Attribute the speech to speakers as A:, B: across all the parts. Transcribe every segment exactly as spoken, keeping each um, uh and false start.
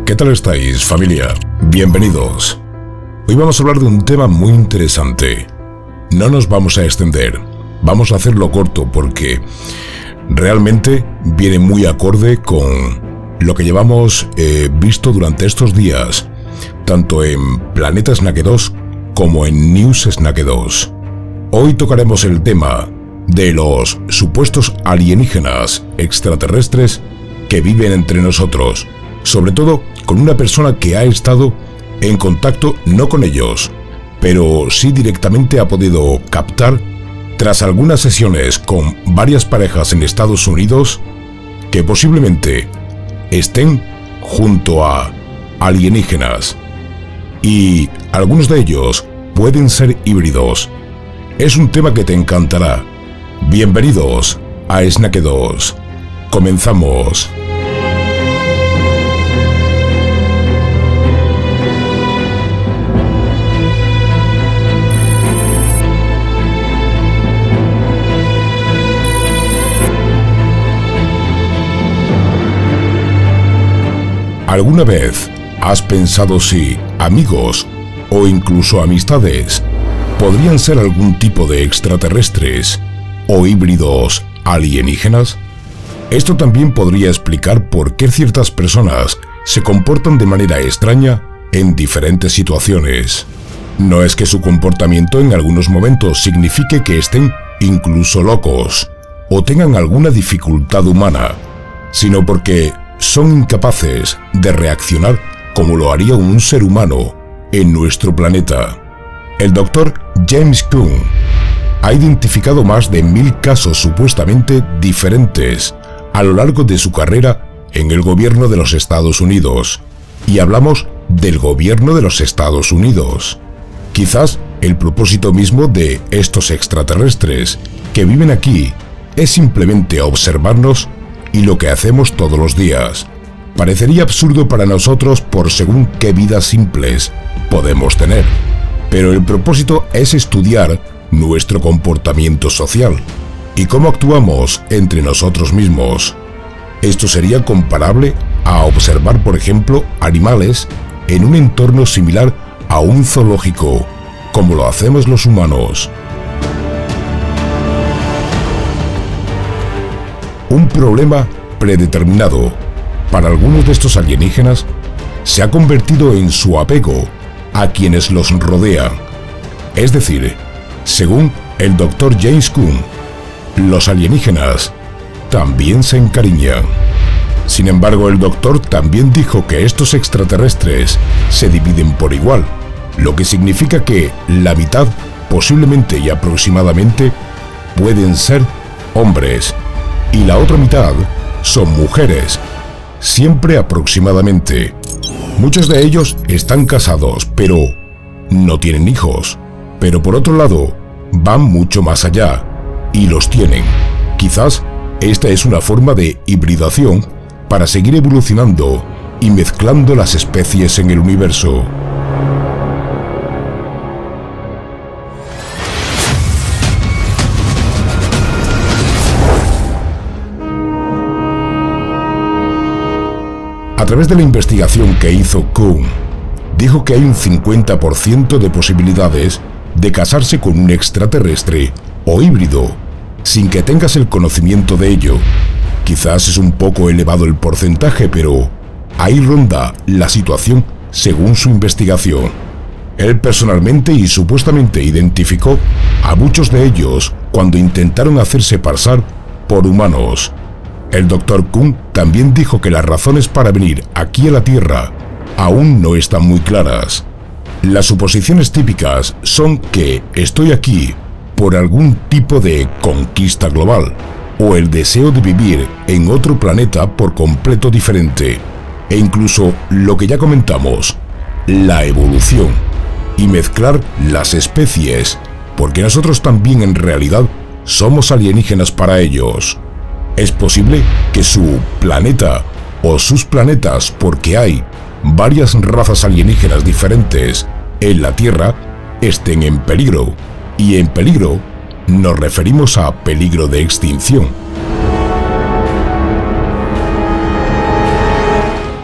A: ¿Qué tal estáis, familia? Bienvenidos. Hoy vamos a hablar de un tema muy interesante. No nos vamos a extender, vamos a hacerlo corto porque realmente viene muy acorde con lo que llevamos eh, visto durante estos días, tanto en Planeta Snack dos como en News Snack dos. Hoy tocaremos el tema de los supuestos alienígenas extraterrestres que viven entre nosotros, sobre todo con una persona que ha estado en contacto no con ellos, pero sí directamente ha podido captar, tras algunas sesiones con varias parejas en Estados Unidos, que posiblemente estén junto a alienígenas, y algunos de ellos pueden ser híbridos. Es un tema que te encantará. Bienvenidos a Snack dos. Comenzamos. ¿Alguna vez has pensado si amigos o incluso amistades podrían ser algún tipo de extraterrestres o híbridos alienígenas? Esto también podría explicar por qué ciertas personas se comportan de manera extraña en diferentes situaciones. No es que su comportamiento en algunos momentos signifique que estén incluso locos o tengan alguna dificultad humana, sino porque son incapaces de reaccionar como lo haría un ser humano en nuestro planeta. El doctor James Coon ha identificado más de mil casos supuestamente diferentes a lo largo de su carrera en el gobierno de los Estados Unidos. Y hablamos del gobierno de los Estados Unidos. Quizás el propósito mismo de estos extraterrestres que viven aquí es simplemente observarnos y lo que hacemos todos los días. Parecería absurdo para nosotros por según qué vidas simples podemos tener, pero el propósito es estudiar nuestro comportamiento social y cómo actuamos entre nosotros mismos. Esto sería comparable a observar, por ejemplo, animales en un entorno similar a un zoológico, como lo hacemos los humanos. Un problema predeterminado para algunos de estos alienígenas se ha convertido en su apego a quienes los rodean. Es decir, según el doctor James Coon, los alienígenas también se encariñan. Sin embargo, el doctor también dijo que estos extraterrestres se dividen por igual, lo que significa que la mitad, posiblemente y aproximadamente, pueden ser hombres, y la otra mitad son mujeres, siempre aproximadamente. Muchos de ellos están casados, pero no tienen hijos. Pero por otro lado, van mucho más allá, y los tienen. Quizás esta es una forma de hibridación para seguir evolucionando y mezclando las especies en el universo. A través de la investigación que hizo Coon, dijo que hay un cincuenta por ciento de posibilidades de casarse con un extraterrestre o híbrido, sin que tengas el conocimiento de ello. Quizás es un poco elevado el porcentaje, pero ahí ronda la situación según su investigación. Él personalmente y supuestamente identificó a muchos de ellos cuando intentaron hacerse pasar por humanos. El doctor Coon también dijo que las razones para venir aquí a la Tierra aún no están muy claras. Las suposiciones típicas son que estoy aquí por algún tipo de conquista global o el deseo de vivir en otro planeta por completo diferente, e incluso lo que ya comentamos, la evolución y mezclar las especies, porque nosotros también en realidad somos alienígenas para ellos. Es posible que su planeta o sus planetas, porque hay varias razas alienígenas diferentes en la Tierra, estén en peligro, y en peligro nos referimos a peligro de extinción.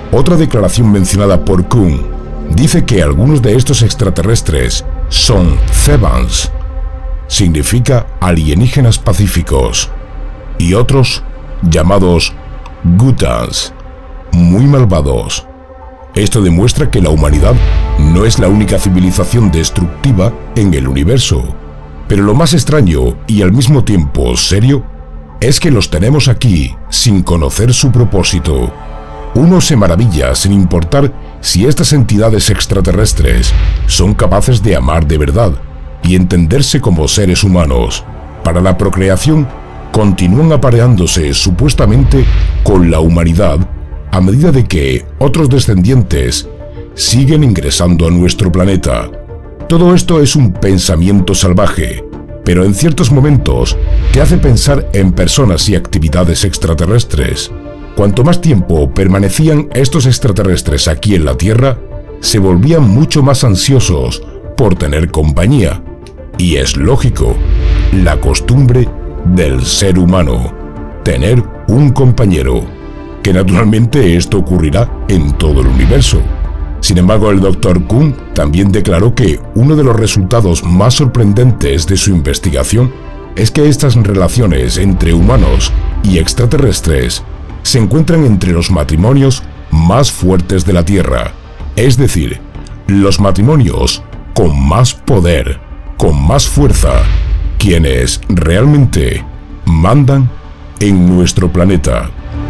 A: Otra declaración mencionada por Kuhn dice que algunos de estos extraterrestres son Thebans, significa alienígenas pacíficos, y otros llamados Gutans, muy malvados. Esto demuestra que la humanidad no es la única civilización destructiva en el universo, pero lo más extraño y al mismo tiempo serio es que los tenemos aquí sin conocer su propósito. Uno se maravilla sin importar si estas entidades extraterrestres son capaces de amar de verdad y entenderse como seres humanos. Para la procreación, continúan apareándose supuestamente con la humanidad a medida de que otros descendientes siguen ingresando a nuestro planeta. Todo esto es un pensamiento salvaje, pero en ciertos momentos te hace pensar en personas y actividades extraterrestres. Cuanto más tiempo permanecían estos extraterrestres aquí en la Tierra, se volvían mucho más ansiosos por tener compañía. Y es lógico, la costumbre del ser humano, tener un compañero, que naturalmente esto ocurrirá en todo el universo. Sin embargo, el doctor Kuhn también declaró que uno de los resultados más sorprendentes de su investigación es que estas relaciones entre humanos y extraterrestres se encuentran entre los matrimonios más fuertes de la Tierra, es decir, los matrimonios con más poder, con más fuerza, quienes realmente mandan en nuestro planeta.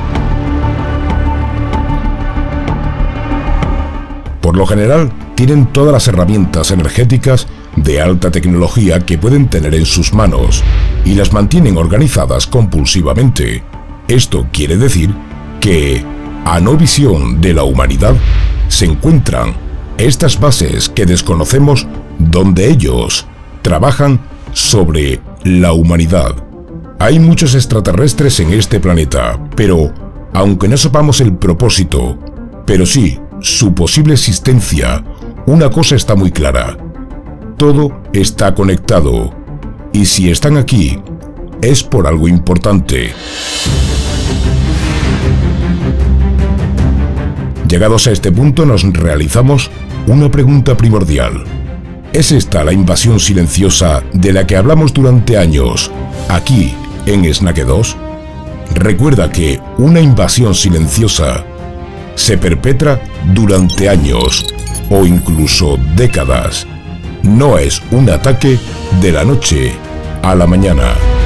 A: Por lo general, tienen todas las herramientas energéticas de alta tecnología que pueden tener en sus manos y las mantienen organizadas compulsivamente. Esto quiere decir que, a no visión de la humanidad, se encuentran estas bases que desconocemos donde ellos trabajan sobre la humanidad. Hay muchos extraterrestres en este planeta, pero, aunque no sepamos el propósito, pero sí su posible existencia, una cosa está muy clara: todo está conectado, y si están aquí, es por algo importante. Llegados a este punto, nos realizamos una pregunta primordial. ¿Es esta la invasión silenciosa de la que hablamos durante años, aquí en Snaque dos? Recuerda que una invasión silenciosa se perpetra durante años o incluso décadas. No es un ataque de la noche a la mañana.